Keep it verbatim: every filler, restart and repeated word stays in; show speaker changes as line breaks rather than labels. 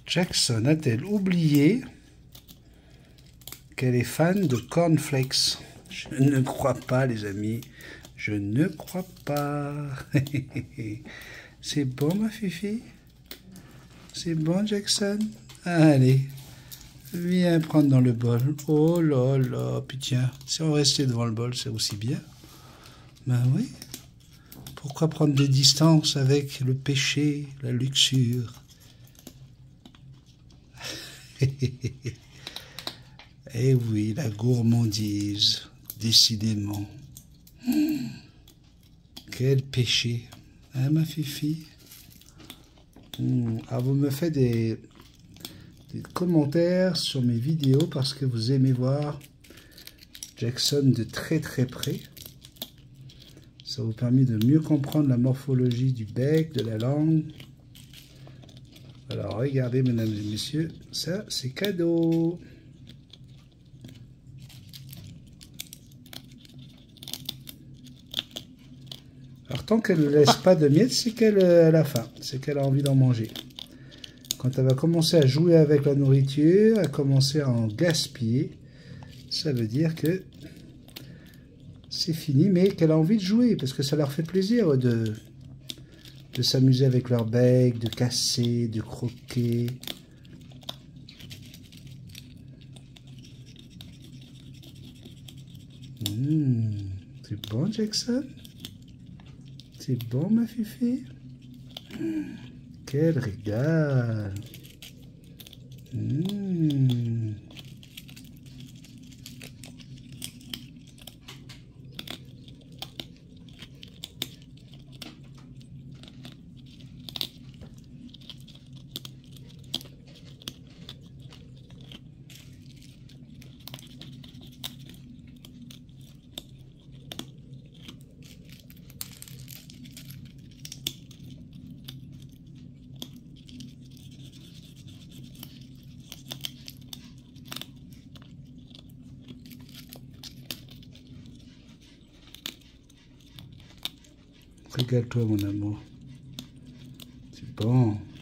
Jackson a-t-elle oublié qu'elle est fan de cornflakes? Je ne crois pas, les amis. Je ne crois pas. C'est bon, ma fifi? C'est bon, Jackson? Allez, viens prendre dans le bol. Oh là là, puis tiens, si on restait devant le bol, c'est aussi bien. Ben oui. Pourquoi prendre des distances avec le péché, la luxure? Eh oui, la gourmandise, décidément. Mmh, quel péché, hein, ma fifi? Mmh. Ah, vous me faites des, des commentaires sur mes vidéos parce que vous aimez voir Jackson de très très près. Ça vous permet de mieux comprendre la morphologie du bec, de la langue. Alors regardez, mesdames et messieurs, ça c'est cadeau. Alors tant qu'elle ne laisse pas de miettes, c'est qu'elle a faim, c'est qu'elle a envie d'en manger. Quand elle va commencer à jouer avec la nourriture, à commencer à en gaspiller, ça veut dire que c'est fini, mais qu'elle a envie de jouer, parce que ça leur fait plaisir de, de s'amuser avec leur bec, de casser, de croquer. Mmh, c'est bon, Jackson? C'est bon, ma fifi? Mmh, quel régal! Mmh. Régale-toi, mon amour. C'est bon.